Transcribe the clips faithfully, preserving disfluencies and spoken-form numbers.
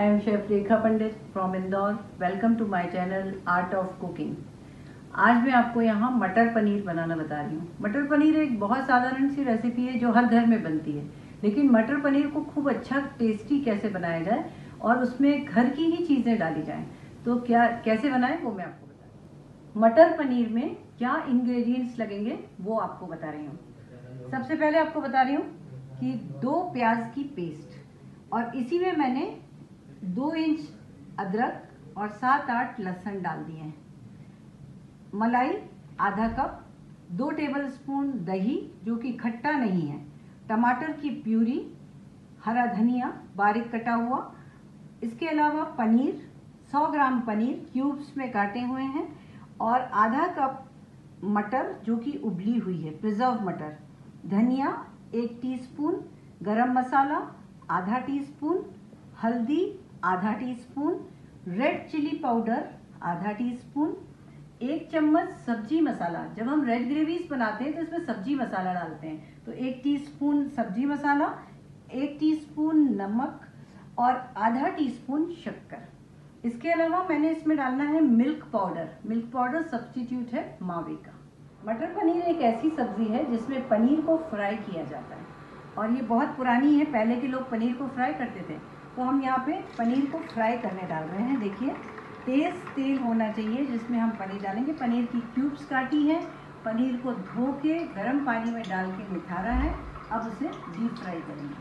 am Chef Rekha Pandit from Indore. Welcome to my channel Art of Cooking. आज मैं आपको यहाँ मटर पनीर बनाना बता रही हूँ। मटर पनीर एक बहुत साधारण सी रेसिपी है जो हर घर में बनती है, लेकिन मटर पनीर को खूब अच्छा टेस्टी कैसे बनाया जाए और उसमें घर की ही चीज़ें डाली जाएं, तो क्या कैसे बनाएं वो मैं आपको बता रही हूँ। मटर पनीर में क्या इंग्रेडिएंट्स लगेंगे वो आपको बता रही हूँ। सबसे पहले आपको बता रही हूँ कि दो प्याज की पेस्ट, और इसी में मैंने दो इंच अदरक और सात आठ लहसुन डाल दिए हैं। मलाई आधा कप, दो टेबलस्पून दही जो कि खट्टा नहीं है, टमाटर की प्यूरी, हरा धनिया बारीक कटा हुआ, इसके अलावा पनीर सौ ग्राम पनीर क्यूब्स में काटे हुए हैं, और आधा कप मटर जो कि उबली हुई है, प्रिजर्व मटर, धनिया एक टीस्पून, गरम मसाला आधा टीस्पून, हल्दी आधा टीस्पून, रेड चिली पाउडर आधा टीस्पून, एक चम्मच सब्जी मसाला। जब हम रेड ग्रेवीज बनाते हैं तो इसमें सब्जी मसाला डालते हैं, तो एक टीस्पून सब्जी मसाला, एक टीस्पून नमक और आधा टीस्पून शक्कर। इसके अलावा मैंने इसमें डालना है milk powder. Milk powder substitute है मावे का। मटर पनीर एक ऐसी सब्जी है जिसमें पनीर को फ्राई किया जाता है, और ये बहुत पुरानी है। पहले के लोग पनीर को फ्राई करते थे, तो हम यहाँ पे पनीर को फ्राई करने डाल रहे हैं। देखिए, तेज तेल होना चाहिए जिसमें हम पनीर डालेंगे। पनीर की क्यूब्स काटी हैं, पनीर को धो के गर्म पानी में डाल के निखारा है। अब उसे डीप फ्राई करेंगे।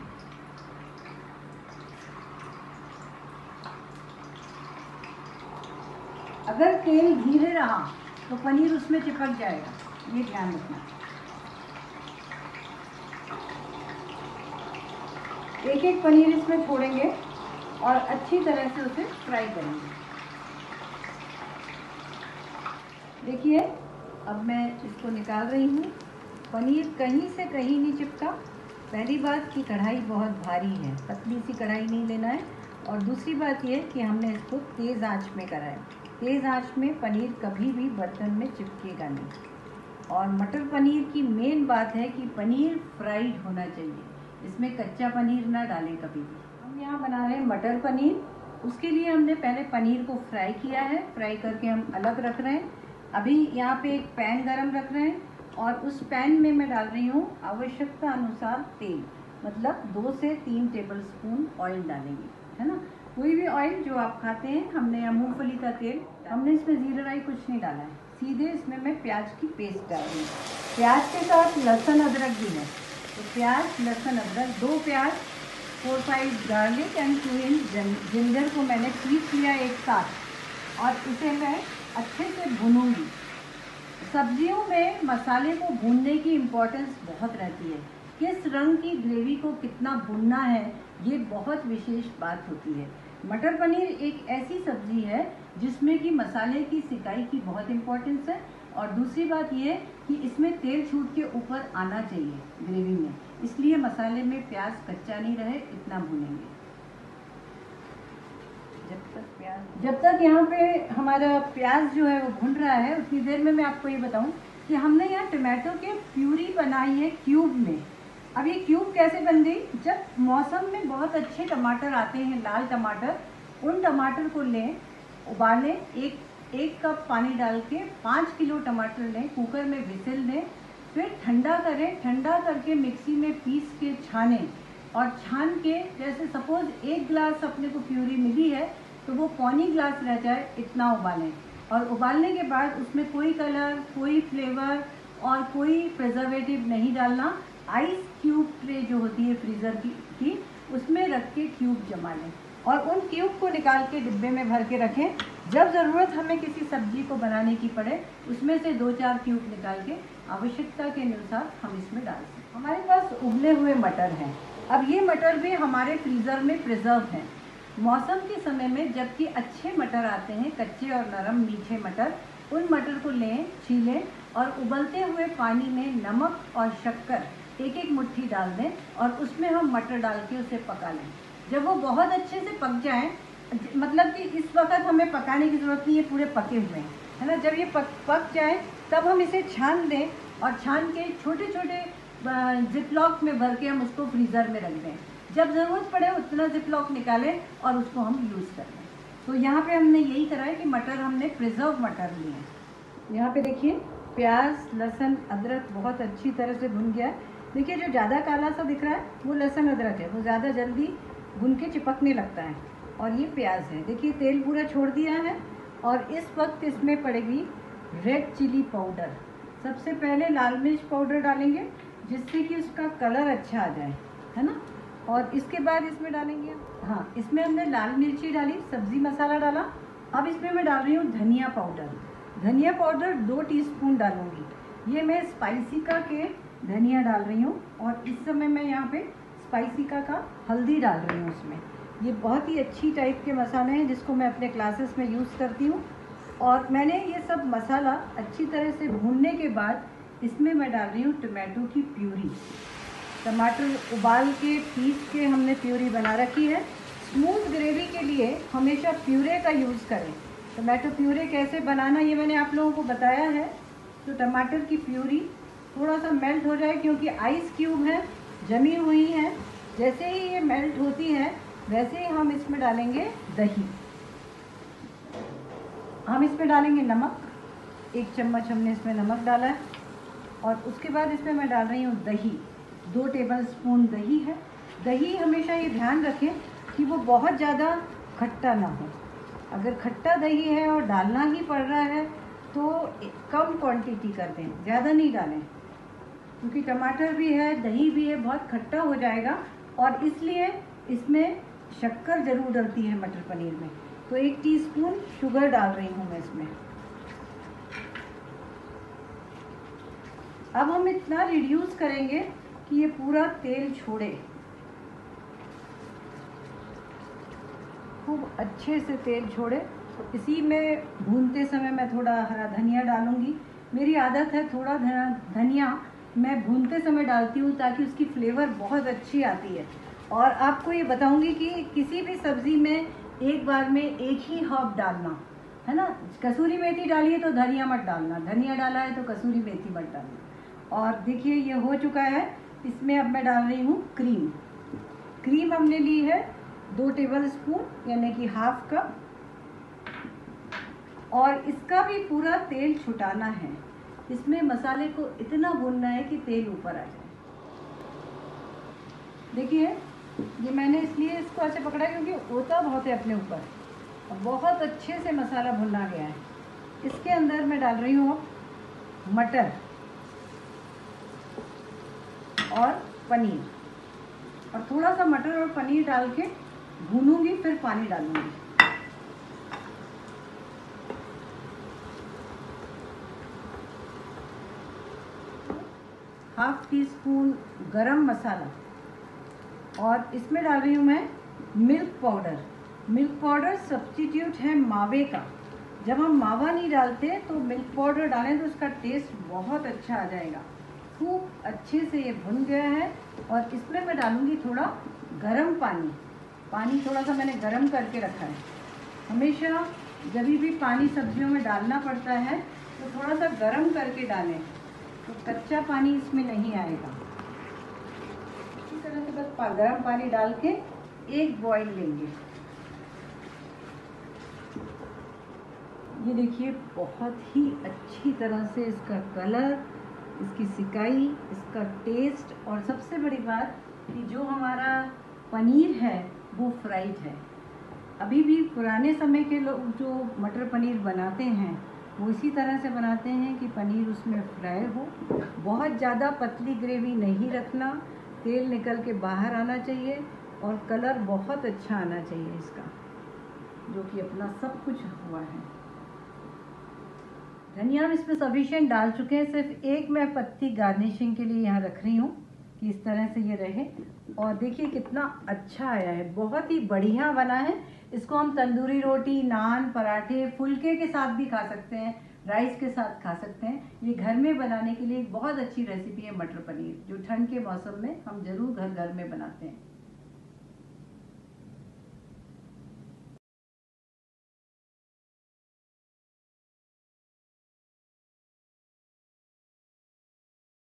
अगर तेल धीरे रहा तो पनीर उसमें चिपक जाएगा, ये ध्यान रखना। एक एक पनीर इसमें छोड़ेंगे और अच्छी तरह से उसे फ्राई करेंगे। देखिए, अब मैं इसको निकाल रही हूँ। पनीर कहीं से कहीं नहीं चिपका। पहली बात कि कढ़ाई बहुत भारी है, पतली सी कढ़ाई नहीं लेना है, और दूसरी बात यह कि हमने इसको तेज़ आंच में करा है। तेज़ आंच में पनीर कभी भी बर्तन में चिपकेगा नहीं। और मटर पनीर की मेन बात है कि पनीर फ्राइड होना चाहिए, इसमें कच्चा पनीर ना डालें कभी भी। हम यहाँ बना रहे हैं मटर पनीर। उसके लिए हमने पहले पनीर को फ्राई किया है, फ्राई करके हम अलग रख रहे हैं। अभी यहाँ पे एक पैन गरम रख रहे हैं, और उस पैन में मैं डाल रही हूँ आवश्यकता अनुसार तेल, मतलब दो से तीन टेबल स्पून ऑयल डालेंगे, है ना। कोई भी ऑयल जो आप खाते हैं। हमने यहाँ मूंगफली का तेल, हमने इसमें जीरा राई कुछ नहीं डाला है, सीधे इसमें मैं प्याज की पेस्ट डाल रही हूँ। प्याज के साथ लहसुन अदरक भी है, तो प्याज लहसुन अदरक, दो प्याज, four five garlic and two inch ginger को मैंने पीस लिया एक साथ, और इसे मैं अच्छे से भूनूंगी। सब्जियों में मसाले को भूनने की इम्पोर्टेंस बहुत रहती है। किस रंग की ग्रेवी को कितना भूनना है, ये बहुत विशेष बात होती है। मटर पनीर एक ऐसी सब्जी है जिसमें कि मसाले की सिकाई की बहुत इम्पोर्टेंस है, और दूसरी बात ये कि इसमें तेल छूट के ऊपर आना चाहिए ग्रेवी में, इसलिए मसाले में प्याज कच्चा नहीं रहे, इतना भूनेंगे। जब तक प्याज जब तक यहाँ पे हमारा प्याज जो है वो भुन रहा है, उतनी देर में मैं आपको ये बताऊँ कि हमने यहाँ टमाटो के प्यूरी बनाई है क्यूब में। अब ये क्यूब कैसे बन गई? जब मौसम में बहुत अच्छे टमाटर आते हैं, लाल टमाटर, उन टमाटर को लें, उबालें, एक एक कप पानी डाल के पाँच किलो टमाटर लें, कुकर में विसिल दें, फिर ठंडा करें। ठंडा करके मिक्सी में पीस के छानें, और छान के जैसे सपोज एक गिलास अपने को प्यूरी मिली है तो वो पौनी गिलास रह जाए, इतना उबालें। और उबालने के बाद उसमें कोई कलर, कोई फ्लेवर और कोई प्रिजर्वेटिव नहीं डालना। आइस क्यूब ट्रे जो होती है फ्रीज़र की, की उसमें रख के क्यूब जमा लें, और उन क्यूब को निकाल के डिब्बे में भर के रखें। जब ज़रूरत हमें किसी सब्जी को बनाने की पड़े, उसमें से दो चार क्यूब निकाल के आवश्यकता के अनुसार हम इसमें डाल सकते। हमारे पास उबले हुए मटर हैं। अब ये मटर भी हमारे फ्रीज़र में प्रिजर्व हैं। मौसम के समय में जबकि अच्छे मटर आते हैं, कच्चे और नरम मीठे मटर, उन मटर को लें, छीलें, और उबलते हुए पानी में नमक और शक्कर एक एक मुट्ठी डाल दें, और उसमें हम मटर डाल के उसे पका लें। जब वो बहुत अच्छे से पक जाएं, मतलब कि इस वक्त हमें पकाने की ज़रूरत नहीं है, पूरे पके हुए हैं, है ना। जब ये पक पक जाए तब हम इसे छान दें, और छान के छोटे छोटे जिपलॉक में भर के हम उसको फ्रीज़र में रख दें। जब ज़रूरत पड़े उतना जिप लॉक निकालें और उसको हम यूज़ कर लें। तो यहाँ पे हमने यही करा है कि मटर हमने प्रिजर्व मटर लिए हैं। यहाँ पे देखिए प्याज, लहसुन, अदरक बहुत अच्छी तरह से भुन गया है। देखिए जो ज़्यादा काला सा दिख रहा है वो लहसुन अदरक है, वो ज़्यादा जल्दी भुन के चिपकने लगता है। और ये प्याज है, देखिए तेल पूरा छोड़ दिया है। और इस वक्त इसमें पड़ेगी रेड चिली पाउडर। सबसे पहले लाल मिर्च पाउडर डालेंगे जिससे कि उसका कलर अच्छा आ जाए, है ना। और इसके बाद इसमें डालेंगे, हाँ इसमें हमने लाल मिर्ची डाली, सब्ज़ी मसाला डाला। अब इसमें मैं डाल रही हूँ धनिया पाउडर। धनिया पाउडर दो टीस्पून डालूंगी। ये मैं स्पाइसिका के धनिया डाल रही हूँ। और इस समय मैं यहाँ पे स्पाइसिका का हल्दी डाल रही हूँ उसमें। ये बहुत ही अच्छी टाइप के मसाले हैं जिसको मैं अपने क्लासेस में यूज़ करती हूँ। और मैंने ये सब मसाला अच्छी तरह से भूनने के बाद इसमें मैं डाल रही हूँ टमाटो की प्यूरी। टमाटर उबाल के पीस के हमने प्यूरी बना रखी है। स्मूथ ग्रेवी के लिए हमेशा प्यूरे का यूज़ करें। टमाटो प्यूरे कैसे बनाना ये मैंने आप लोगों को बताया है। तो टमाटर की प्यूरी थोड़ा सा मेल्ट हो जाए, क्योंकि आइस क्यूब है, जमी हुई है। जैसे ही ये मेल्ट होती है वैसे ही हम इसमें डालेंगे दही। हम इसमें डालेंगे नमक, एक चम्मच हमने इसमें नमक डाला है। और उसके बाद इसमें मैं डाल रही हूँ दही, दो टेबलस्पून दही है। दही हमेशा ये ध्यान रखें कि वो बहुत ज़्यादा खट्टा ना हो। अगर खट्टा दही है और डालना ही पड़ रहा है तो कम क्वांटिटी कर दें, ज़्यादा नहीं डालें, क्योंकि टमाटर भी है, दही भी है, बहुत खट्टा हो जाएगा। और इसलिए इसमें शक्कर ज़रूर डलती है मटर पनीर में। तो एक टीस्पून शुगर डाल रही हूँ मैं इसमें। अब हम इतना रिड्यूस करेंगे कि ये पूरा तेल छोड़े, खूब अच्छे से तेल छोड़े। इसी में भूनते समय मैं थोड़ा हरा धनिया डालूंगी। मेरी आदत है थोड़ा धनिया मैं भूनते समय डालती हूँ ताकि उसकी फ्लेवर बहुत अच्छी आती है। और आपको ये बताऊंगी कि किसी भी सब्ज़ी में एक बार में एक ही हर्ब डालना है ना। कसूरी मेथी डालिए तो धनिया मत डालना, धनिया डाला है तो कसूरी मेथी मत डालना। और देखिए ये हो चुका है। इसमें अब मैं डाल रही हूँ क्रीम। क्रीम हमने ली है दो टेबल स्पून यानी कि हाफ कप। और इसका भी पूरा तेल छुटाना है। इसमें मसाले को इतना भूनना है कि तेल ऊपर आ जाए। देखिए ये मैंने इसलिए इसको ऐसे पकड़ा क्योंकि होता बहुत है अपने ऊपर। बहुत अच्छे से मसाला भुना गया है। इसके अंदर मैं डाल रही हूँ मटर और पनीर। और थोड़ा सा मटर और पनीर डाल के भूनूंगी, फिर पानी डालूंगी। हाफ टी स्पून गरम मसाला। और इसमें डाल रही हूँ मैं milk powder. Milk powder substitute है मावे का। जब हम मावा नहीं डालते तो मिल्क पाउडर डालें तो उसका टेस्ट बहुत अच्छा आ जाएगा। खूब अच्छे से ये भुन गया है। और इसमें मैं डालूँगी थोड़ा गरम पानी। पानी थोड़ा सा मैंने गरम करके रखा है। हमेशा जब भी पानी सब्जियों में डालना पड़ता है तो थोड़ा सा गरम करके डालें, तो कच्चा पानी इसमें नहीं आएगा। इसी तरह से बस गरम पानी डाल के एक बॉईल लेंगे। ये देखिए बहुत ही अच्छी तरह से इसका कलर, इसकी सिकाई, इसका टेस्ट, और सबसे बड़ी बात कि जो हमारा पनीर है वो फ्राइड है। अभी भी पुराने समय के लोग जो मटर पनीर बनाते हैं वो इसी तरह से बनाते हैं कि पनीर उसमें फ्राई हो। बहुत ज़्यादा पतली ग्रेवी नहीं रखना, तेल निकल के बाहर आना चाहिए और कलर बहुत अच्छा आना चाहिए इसका, जो कि अपना सब कुछ हुआ है। धनिया हम इसमें सफिशिएंट डाल चुके हैं। सिर्फ एक मैं पत्ती गार्निशिंग के लिए यहाँ रख रही हूँ कि इस तरह से ये रहे। और देखिए कितना अच्छा आया है, बहुत ही बढ़िया बना है। इसको हम तंदूरी रोटी, नान, पराठे, फुलके के साथ भी खा सकते हैं, राइस के साथ खा सकते हैं। ये घर में बनाने के लिए एक बहुत अच्छी रेसिपी है मटर पनीर, जो ठंड के मौसम में हम ज़रूर घर घर में बनाते हैं।